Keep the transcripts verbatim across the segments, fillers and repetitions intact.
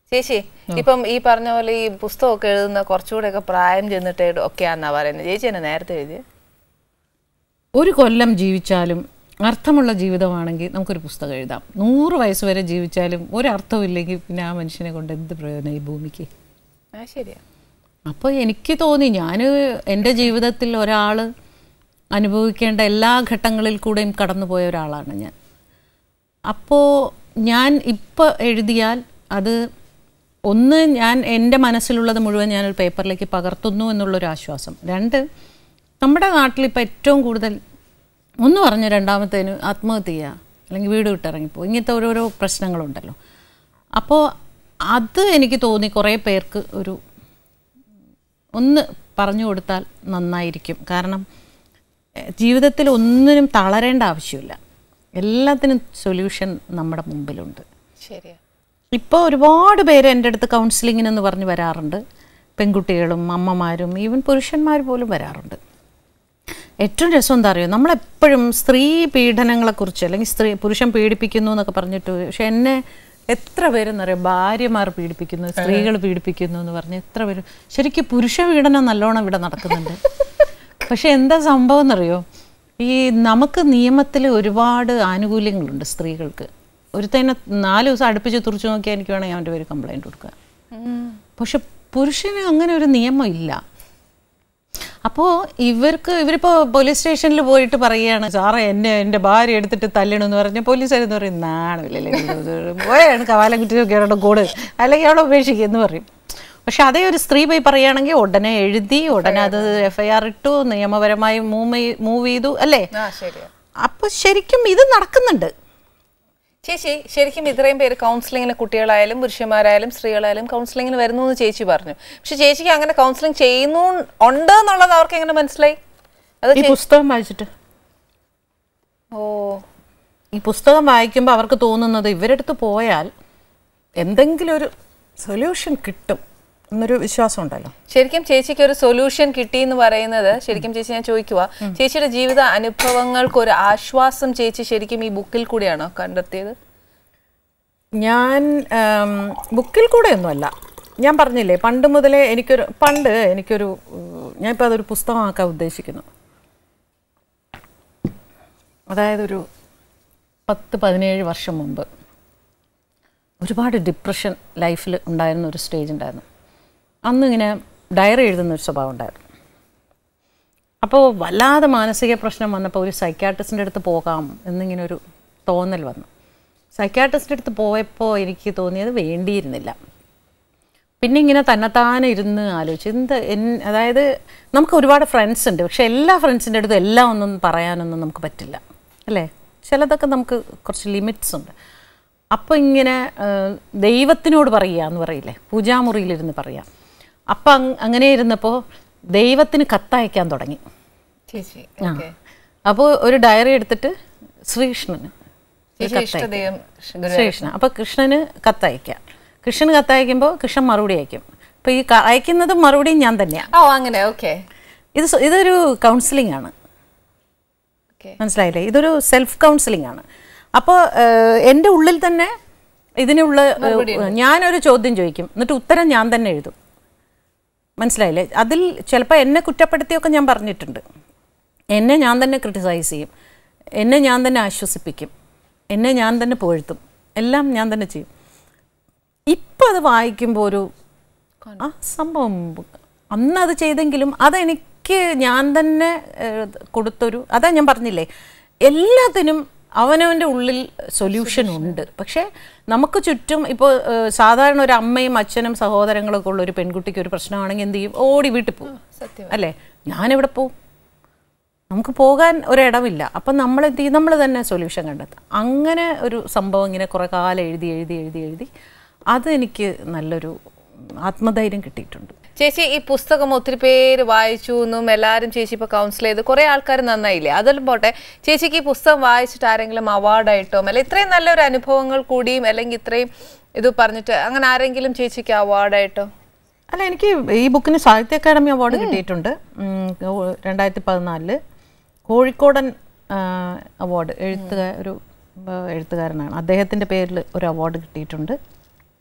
ചേച്ചി ഇപ്പം ഈ പറഞ്ഞ പോലെ ഈ പുസ്തകമൊക്കെ എഴുതുന്ന കുറച്ചുകൂടെയൊക്കെ പ്രായം ചെന്നിട്ട് ഒക്കെയാന്നാ പറയുന്നത്. ചേച്ചി എന്നെ നേരത്തെ എഴുതി ഒരു കൊല്ലം ജീവിച്ചാലും അർത്ഥമുള്ള ജീവിതമാണെങ്കിൽ നമുക്കൊരു പുസ്തകം എഴുതാം. നൂറ് വയസ്സ് വരെ ജീവിച്ചാലും ഒരർത്ഥമില്ലെങ്കിൽ പിന്നെ ആ മനുഷ്യനെ കൊണ്ട് എന്ത് പ്രയോജനം ഈ ഭൂമിക്ക്? ആ ശരിയാ. അപ്പോൾ എനിക്ക് തോന്നി ഞാൻ എൻ്റെ ജീവിതത്തിൽ ഒരാൾ അനുഭവിക്കേണ്ട എല്ലാ ഘട്ടങ്ങളിൽ കൂടെയും കടന്നുപോയ ഒരാളാണ് ഞാൻ. അപ്പോൾ ഞാൻ ഇപ്പോൾ എഴുതിയാൽ അത് ഒന്ന് ഞാൻ എൻ്റെ മനസ്സിലുള്ളത് മുഴുവൻ ഞാനൊരു പേപ്പറിലേക്ക് പകർത്തുന്നു എന്നുള്ളൊരു ആശ്വാസം. രണ്ട്, നമ്മുടെ നാട്ടിലിപ്പോൾ ഏറ്റവും കൂടുതൽ ഒന്ന് പറഞ്ഞ് രണ്ടാമത്തേന് ആത്മഹത്യ ചെയ്യുക അല്ലെങ്കിൽ വീട് വിട്ടിറങ്ങിപ്പോ ഇങ്ങനത്തെ ഓരോരോ പ്രശ്നങ്ങളുണ്ടല്ലോ. അപ്പോൾ അത് എനിക്ക് തോന്നി കുറേ പേർക്ക് ഒരു ഒന്ന് പറഞ്ഞു കൊടുത്താൽ നന്നായിരിക്കും. കാരണം ജീവിതത്തിൽ ഒന്നിനും തളരേണ്ട ആവശ്യമില്ല, എല്ലാത്തിനും സൊല്യൂഷൻ നമ്മുടെ മുമ്പിലുണ്ട്. ശരിയാ. ഇപ്പോൾ ഒരുപാട് പേര് എൻ്റെ അടുത്ത് കൗൺസിലിങ്ങിനെന്ന് പറഞ്ഞ് വരാറുണ്ട്. പെൺകുട്ടികളും അമ്മമാരും ഈവൻ പുരുഷന്മാർ പോലും വരാറുണ്ട്. ഏറ്റവും രസം എന്താ അറിയോ, നമ്മളെപ്പോഴും സ്ത്രീ പീഡനങ്ങളെക്കുറിച്ച് അല്ലെങ്കിൽ സ്ത്രീ പുരുഷൻ പീഡിപ്പിക്കുന്നു എന്നൊക്കെ പറഞ്ഞിട്ട്, പക്ഷെ എന്നെ എത്ര പേരെന്നറിയാം ഭാര്യമാർ പീഡിപ്പിക്കുന്നു, സ്ത്രീകൾ പീഡിപ്പിക്കുന്നു എന്ന് പറഞ്ഞ് എത്ര പേര്. ശരിക്കും പുരുഷ പീഡനം നല്ലോണം ഇവിടെ നടക്കുന്നുണ്ട്. പക്ഷെ എന്താ സംഭവം എന്നറിയോ, ഈ നമുക്ക് നിയമത്തിൽ ഒരുപാട് ആനുകൂല്യങ്ങളുണ്ട് സ്ത്രീകൾക്ക്. ഒരുത്തന്നെ നാല് ദിവസം അടുപ്പിച്ച് തുറച്ചു നോക്കിയാൽ എനിക്ക് വേണമെങ്കിൽ അവൻ്റെ പേര് കംപ്ലൈൻറ്റ് കൊടുക്കുക. പക്ഷെ പുരുഷന് അങ്ങനെ ഒരു നിയമം ഇല്ല. അപ്പോൾ ഇവർക്ക് ഇവരിപ്പോൾ പോലീസ് സ്റ്റേഷനിൽ പോയിട്ട് പറയുകയാണ്, സാറേ എന്നെ എൻ്റെ ഭാര്യ എടുത്തിട്ട് തല്ലണമെന്ന് പറഞ്ഞാൽ പോലീസുകാരെന്ന് പറയും നാണമില്ലല്ലേ, പോയാണ് കവാലം കിട്ടി നോക്കിയാൽ കൂട് അല്ലെങ്കിൽ അവളെ ഉപേക്ഷിക്കുക എന്ന് പറയും. പക്ഷെ അതേ ഒരു സ്ത്രീ പോയി പറയുകയാണെങ്കിൽ ഉടനെ എഴുതി ഉടനെ അത് എഫ് ഐ ആർ ഇട്ടു, നിയമപരമായി മൂവ് മൂവ് ചെയ്തു അല്ലേ. അപ്പോൾ ശരിക്കും ഇത് നടക്കുന്നുണ്ട്. ചേച്ചി ശരിക്കും ഇത്രയും പേര് കൗൺസിലിങ്ങിന് കുട്ടികളായാലും പുരുഷന്മാരായാലും സ്ത്രീകളായാലും കൗൺസിലിങ്ങിന് വരുന്നു എന്ന് ചേച്ചി പറഞ്ഞു. പക്ഷെ ചേച്ചിക്ക് അങ്ങനെ കൗൺസിലിംഗ് ചെയ്യുന്നു ഉണ്ട് എന്നുള്ളത് അവർക്ക് എങ്ങനെ മനസ്സിലായി? അത് ഈ പുസ്തകം വായിച്ചിട്ട്. ഓ, ഈ പുസ്തകം വായിക്കുമ്പോൾ അവർക്ക് തോന്നുന്നത് ഇവരെടുത്ത് പോയാൽ എന്തെങ്കിലും ഒരു സൊല്യൂഷൻ കിട്ടും എന്നൊരു വിശ്വാസം ഉണ്ടല്ലോ. ശരിക്കും ചേച്ചിക്ക് ഒരു സൊല്യൂഷൻ കിട്ടി എന്ന് പറയുന്നത്, ശരിക്കും ചേച്ചി ഞാൻ ചോദിക്കുക, ചേച്ചിയുടെ ജീവിത അനുഭവങ്ങൾക്ക് ഒരു ആശ്വാസം ചേച്ചി ശരിക്കും ഈ ബുക്കിൽ കൂടെയാണോ കണ്ടെത്തിയത്? ഞാൻ ബുക്കിൽ കൂടെയൊന്നുമല്ല, ഞാൻ പറഞ്ഞില്ലേ പണ്ട് മുതലേ എനിക്കൊരു പണ്ട് എനിക്കൊരു ഞാനിപ്പോൾ അതൊരു പുസ്തകമാക്കാൻ ഉദ്ദേശിക്കുന്നു. അതായത് ഒരു പത്ത് പതിനേഴ് വർഷം മുമ്പ് ഒരുപാട് ഡിപ്രഷൻ ലൈഫിൽ ഉണ്ടായിരുന്ന ഒരു സ്റ്റേജ് ഉണ്ടായിരുന്നു. അന്നിങ്ങനെ ഡയറി എഴുതുന്നൊരു സ്വഭാവം ഉണ്ടായിരുന്നു. അപ്പോൾ വല്ലാതെ മാനസിക പ്രശ്നം വന്നപ്പോൾ ഒരു സൈക്യാട്രിസ്റ്റിൻ്റെ അടുത്ത് പോകാം എന്നിങ്ങനെ ഒരു തോന്നൽ വന്നു. സൈക്യാട്രിസ്റ്റിൻ്റെ അടുത്ത് പോയപ്പോൾ എനിക്ക് തോന്നിയത് വേണ്ടിയിരുന്നില്ല. പിന്നെ ഇങ്ങനെ തന്നെത്താനെ ഇരുന്ന് ആലോചിച്ച് എന്ത് എൻ അതായത് നമുക്ക് ഒരുപാട് ഫ്രണ്ട്സ് ഉണ്ട്, പക്ഷെ എല്ലാ ഫ്രണ്ട്സിൻ്റെ അടുത്തും എല്ലാം ഒന്നും പറയാനൊന്നും നമുക്ക് പറ്റില്ല അല്ലേ. ചിലതൊക്കെ നമുക്ക് കുറച്ച് ലിമിറ്റ്സ് ഉണ്ട്. അപ്പോൾ ഇങ്ങനെ ദൈവത്തിനോട് പറയുക എന്ന് പറയില്ലേ, പൂജാമുറിയിലിരുന്ന് പറയാം. അപ്പം അങ്ങനെ ഇരുന്നപ്പോൾ ദൈവത്തിന് കത്തയക്കാൻ തുടങ്ങി. അപ്പോൾ ഒരു ഡയറി എടുത്തിട്ട് ശ്രീകൃഷ്ണന് ശ്രീകൃഷ്ണൻ അപ്പോൾ കൃഷ്ണന് കത്തയക്കാം. കൃഷ്ണന് കത്തയക്കുമ്പോൾ കൃഷ്ണൻ മറുപടി അയക്കും. അപ്പോൾ ഈ അയക്കുന്നതും മറുപടിയും ഞാൻ തന്നെയാണ്. ഓ അങ്ങനെ ഓക്കെ. ഇത് ഇതൊരു കൗൺസിലിംഗ് ആണ്, മനസ്സിലായില്ലേ? ഇതൊരു സെൽഫ് കൗൺസിലിംഗ് ആണ്. അപ്പോൾ എൻ്റെ ഉള്ളിൽ തന്നെ ഇതിനുള്ള ഞാനൊരു ചോദ്യം ചോദിക്കും, എന്നിട്ട് ഉത്തരം ഞാൻ തന്നെ എഴുതും, മനസ്സിലായില്ലേ? അതിൽ ചിലപ്പോൾ എന്നെ കുറ്റപ്പെടുത്തിയൊക്കെ ഞാൻ പറഞ്ഞിട്ടുണ്ട്. എന്നെ ഞാൻ തന്നെ ക്രിട്ടിസൈസ് ചെയ്യും, എന്നെ ഞാൻ തന്നെ ആശ്വസിപ്പിക്കും, എന്നെ ഞാൻ തന്നെ പുകഴ്ത്തും, എല്ലാം ഞാൻ തന്നെ ചെയ്യും. ഇപ്പം അത് വായിക്കുമ്പോൾ ഒരു ആ സംഭവം അന്നത് ചെയ്തെങ്കിലും അതെനിക്ക് ഞാൻ തന്നെ കൊടുത്തൊരു, അതാ ഞാൻ പറഞ്ഞില്ലേ എല്ലാത്തിനും അവനവൻ്റെ ഉള്ളിൽ സൊല്യൂഷൻ ഉണ്ട്. പക്ഷേ നമുക്ക് ചുറ്റും ഇപ്പോൾ സാധാരണ ഒരു അമ്മയും അച്ഛനും സഹോദരങ്ങളൊക്കെ ഉള്ള ഒരു പെൺകുട്ടിക്ക് ഒരു പ്രശ്നമാണെങ്കിൽ എന്ത് ചെയ്യും? ഓടി വീട്ടിൽ പോകും അല്ലേ. ഞാനെവിടെ പോവും? നമുക്ക് പോകാൻ ഒരിടമില്ല. അപ്പം നമ്മൾ എന്ത് ചെയ്യും? നമ്മൾ തന്നെ സൊല്യൂഷൻ കണ്ടെത്താം. അങ്ങനെ ഒരു സംഭവം ഇങ്ങനെ കുറേ കാലം എഴുതി എഴുതി എഴുതി എഴുതി അത് എനിക്ക് നല്ലൊരു ആത്മധൈര്യം കിട്ടിയിട്ടുണ്ട്. ചേച്ചി ഈ പുസ്തകം ഒത്തിരി പേര് വായിച്ചു എന്നും എല്ലാവരും ചേച്ചി ഇപ്പോൾ കൗൺസിൽ ചെയ്ത് കുറേ ആൾക്കാർ നന്നായില്ലേ, അതെല്ലാം പോട്ടെ. ചേച്ചിക്ക് ഈ പുസ്തകം വായിച്ചിട്ട് ആരെങ്കിലും അവാർഡായിട്ടോ അല്ലെ ഇത്രയും നല്ലൊരു അനുഭവങ്ങൾ കൂടിയും അല്ലെങ്കിൽ ഇത്രയും ഇത് പറഞ്ഞിട്ട് അങ്ങനെ ആരെങ്കിലും ചേച്ചിക്ക് അവാർഡായിട്ടോ? അല്ല, എനിക്ക് ഈ ബുക്കിന് സാഹിത്യ അക്കാദമി അവാർഡ് കിട്ടിയിട്ടുണ്ട് രണ്ടായിരത്തി പതിനാലില്. കോഴിക്കോടൻ അവാർഡ് എഴുത്തുകാർ ഒരു എഴുത്തുകാരനാണ്, അദ്ദേഹത്തിൻ്റെ പേരിൽ ഒരു അവാർഡ് കിട്ടിയിട്ടുണ്ട്.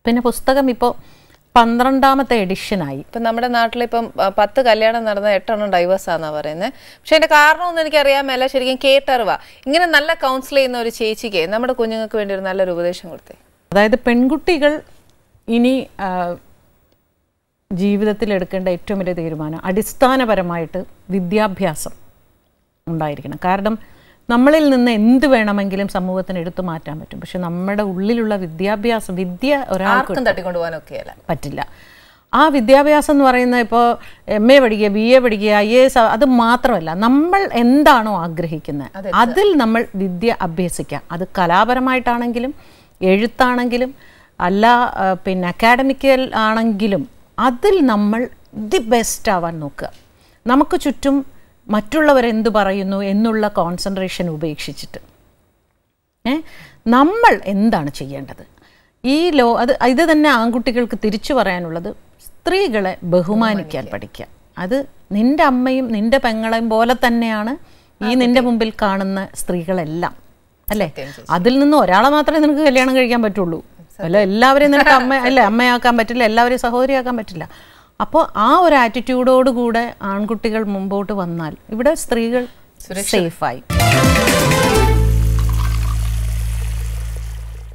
പിന്നെ പുസ്തകം ഇപ്പോൾ പന്ത്രണ്ടാമത്തെ എഡിഷനായി. ഇപ്പം നമ്മുടെ നാട്ടിലിപ്പം പത്ത് കല്യാണം നടന്ന എട്ടെണ്ണം ഡൈവേഴ്സ് ആണെന്നാണ് പറയുന്നത്. പക്ഷെ അതിൻ്റെ കാരണമൊന്നും എനിക്കറിയാമല്ല, ശരിക്കും കേട്ടറിവാ. ഇങ്ങനെ നല്ല കൗൺസിൽ ചെയ്യുന്ന ഒരു ചേച്ചിക്ക് നമ്മുടെ കുഞ്ഞുങ്ങൾക്ക് വേണ്ടി ഒരു നല്ലൊരു ഉപദേശം കൊടുത്തേ. അതായത് പെൺകുട്ടികൾ ഇനി ജീവിതത്തിൽ എടുക്കേണ്ട ഏറ്റവും വലിയ തീരുമാനം അടിസ്ഥാനപരമായിട്ട് വിദ്യാഭ്യാസം ഉണ്ടായിരിക്കണം. കാരണം നമ്മളിൽ നിന്ന് എന്ത് വേണമെങ്കിലും സമൂഹത്തിന് എടുത്തു മാറ്റാൻ പറ്റും, പക്ഷെ നമ്മുടെ ഉള്ളിലുള്ള വിദ്യാഭ്യാസം, വിദ്യ ഒരാൾക്കും തട്ടിക്കൊണ്ടുപോകാനൊക്കെ പറ്റില്ല. ആ വിദ്യാഭ്യാസം എന്ന് പറയുന്നത് ഇപ്പോൾ എം എ പഠിക്കുക, ബി എ പഠിക്കുക, ഐ എ എസ്, അത് മാത്രമല്ല, നമ്മൾ എന്താണോ ആഗ്രഹിക്കുന്നത് അതിൽ നമ്മൾ വിദ്യ അഭ്യസിക്കുക. അത് കലാപരമായിട്ടാണെങ്കിലും എഴുത്താണെങ്കിലും അല്ല, പിന്നെ അക്കാഡമിക്കൽ ആണെങ്കിലും അതിൽ നമ്മൾ ദി ബെസ്റ്റ് ആവാൻ നോക്കുക. നമുക്ക് ചുറ്റും മറ്റുള്ളവരെന്ത് പറയുന്നു എന്നുള്ള കോൺസെൻട്രേഷൻ ഉപേക്ഷിച്ചിട്ട് ഏ നമ്മൾ എന്താണ് ചെയ്യേണ്ടത് ഈ ലോ അത് ഇത് തന്നെ ആൺകുട്ടികൾക്ക് തിരിച്ചു പറയാനുള്ളത്, സ്ത്രീകളെ ബഹുമാനിക്കാൻ പഠിക്കുക. അത് നിൻ്റെ അമ്മയും നിൻ്റെ പെങ്ങളെയും പോലെ തന്നെയാണ് ഈ നിൻ്റെ മുമ്പിൽ കാണുന്ന സ്ത്രീകളെല്ലാം, അല്ലേ? അതിൽ നിന്ന് ഒരാളെ മാത്രമേ നിനക്ക് കല്യാണം കഴിക്കാൻ പറ്റുള്ളൂ, അല്ല എല്ലാവരെയും നിനക്ക് അമ്മ അല്ല അമ്മയാക്കാൻ പറ്റില്ല, എല്ലാവരെയും സഹോദരിയാക്കാൻ പറ്റില്ല. അപ്പോൾ ആ ഒരു ആറ്റിറ്റ്യൂഡോടുകൂടെ ആൺകുട്ടികൾ മുമ്പോട്ട് വന്നാൽ ഇവിടെ സ്ത്രീകൾ സേഫായി.